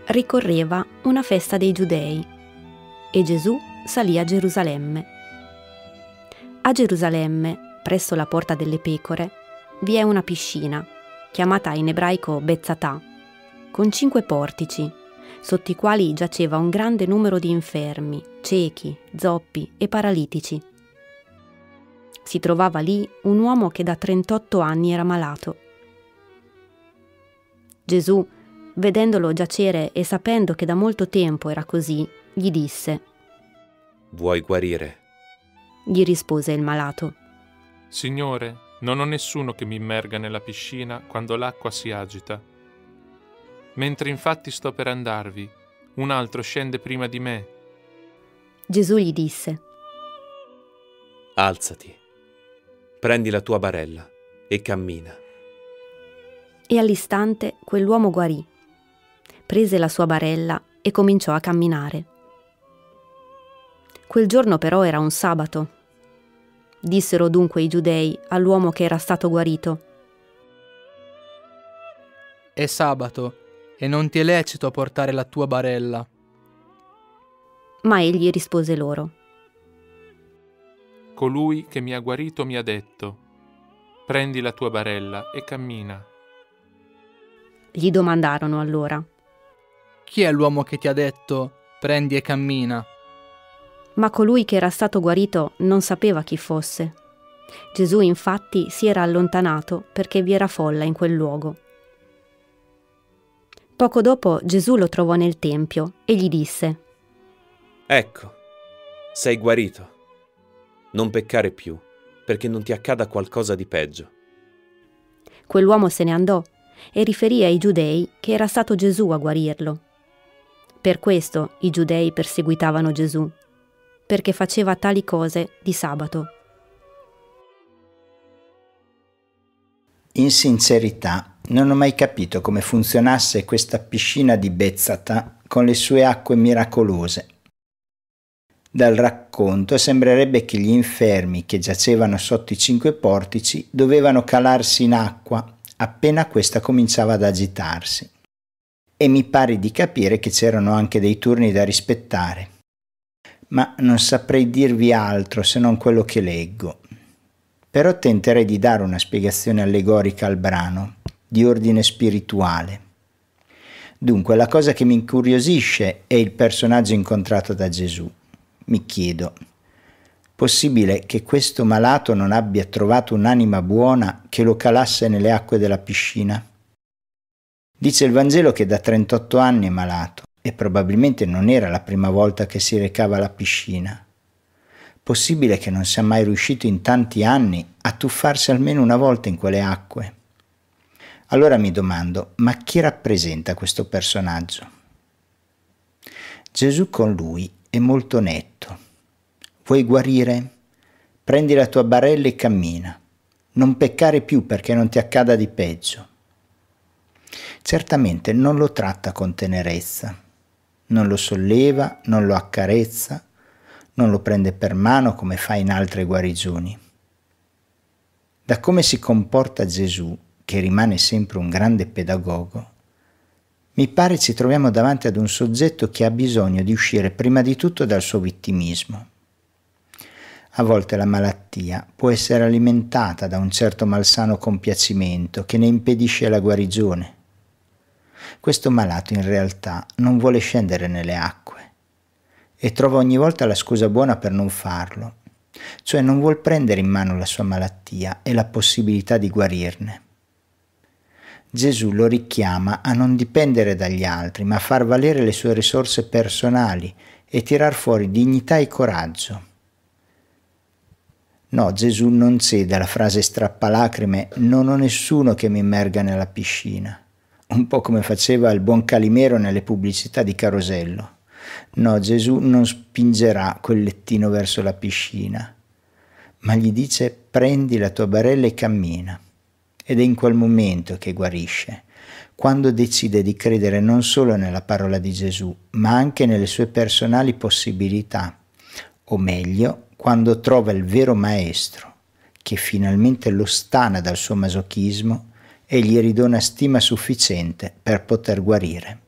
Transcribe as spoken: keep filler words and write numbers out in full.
ricorreva una festa dei Giudei e Gesù salì a Gerusalemme. A Gerusalemme, presso la Porta delle Pecore, vi è una piscina, chiamata in ebraico Bezzatà, con cinque portici, sotto i quali giaceva un grande numero di infermi, ciechi, zoppi e paralitici. Si trovava lì un uomo che da trentotto anni era malato. Gesù, vedendolo giacere e sapendo che da molto tempo era così, gli disse: «Vuoi guarire?» Gli rispose il malato: «Signore, non ho nessuno che mi immerga nella piscina quando l'acqua si agita. Mentre infatti sto per andarvi, un altro scende prima di me». Gesù gli disse: «Alzati, prendi la tua barella e cammina». E all'istante quell'uomo guarì, prese la sua barella e cominciò a camminare. Quel giorno però era un sabato. Dissero dunque i giudei all'uomo che era stato guarito: «È sabato e non ti è lecito portare la tua barella». Ma egli rispose loro: «Colui che mi ha guarito mi ha detto: prendi la tua barella e cammina». Gli domandarono allora: «Chi è l'uomo che ti ha detto prendi e cammina?» Ma colui che era stato guarito non sapeva chi fosse. Gesù infatti si era allontanato perché vi era folla in quel luogo. Poco dopo Gesù lo trovò nel tempio e gli disse: «Ecco, sei guarito. Non peccare più, perché non ti accada qualcosa di peggio». Quell'uomo se ne andò e riferì ai giudei che era stato Gesù a guarirlo. Per questo i giudei perseguitavano Gesù, perché faceva tali cose di sabato. In sincerità, non ho mai capito come funzionasse questa piscina di Bezzatà con le sue acque miracolose. Dal racconto sembrerebbe che gli infermi che giacevano sotto i cinque portici dovevano calarsi in acqua appena questa cominciava ad agitarsi. E mi pare di capire che c'erano anche dei turni da rispettare. Ma non saprei dirvi altro se non quello che leggo. Però tenterei di dare una spiegazione allegorica al brano, di ordine spirituale. Dunque, la cosa che mi incuriosisce è il personaggio incontrato da Gesù. Mi chiedo, possibile che questo malato non abbia trovato un'anima buona che lo calasse nelle acque della piscina? Dice il Vangelo che da trentotto anni è malato e probabilmente non era la prima volta che si recava alla piscina. Possibile che non sia mai riuscito in tanti anni a tuffarsi almeno una volta in quelle acque? Allora mi domando, ma chi rappresenta questo personaggio? Gesù con lui è molto netto. Vuoi guarire? Prendi la tua barella e cammina. Non peccare più perché non ti accada di peggio. Certamente non lo tratta con tenerezza, non lo solleva, non lo accarezza, non lo prende per mano come fa in altre guarigioni. Da come si comporta Gesù, che rimane sempre un grande pedagogo, mi pare ci troviamo davanti ad un soggetto che ha bisogno di uscire prima di tutto dal suo vittimismo. A volte la malattia può essere alimentata da un certo malsano compiacimento che ne impedisce la guarigione. Questo malato in realtà non vuole scendere nelle acque e trova ogni volta la scusa buona per non farlo, cioè non vuol prendere in mano la sua malattia e la possibilità di guarirne. Gesù lo richiama a non dipendere dagli altri, ma a far valere le sue risorse personali e tirar fuori dignità e coraggio. No, Gesù non cede alla frase strappalacrime «non ho nessuno che mi immerga nella piscina», un po' come faceva il buon Calimero nelle pubblicità di Carosello. No, Gesù non spingerà quel lettino verso la piscina, ma gli dice «prendi la tua barella e cammina». Ed è in quel momento che guarisce, quando decide di credere non solo nella parola di Gesù, ma anche nelle sue personali possibilità, o meglio, quando trova il vero maestro, che finalmente lo stana dal suo masochismo e gli ridona stima sufficiente per poter guarire.